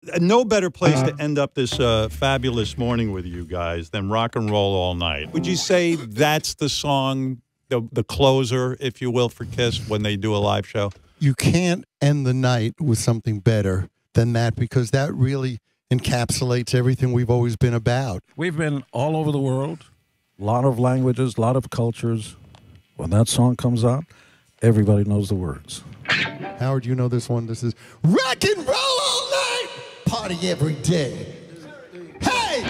No better place to end up this fabulous morning with you guys than Rock and Roll All Night. Would you say that's the song, the closer, if you will, for Kiss when they do a live show? You can't end the night with something better than that, because that really encapsulates everything we've always been about. We've been all over the world, a lot of languages, a lot of cultures. When that song comes out, everybody knows the words. Howard, you know this one. This is Rock and Roll All Night, party every day. Hey!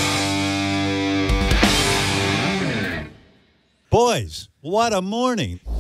Boys, what a morning.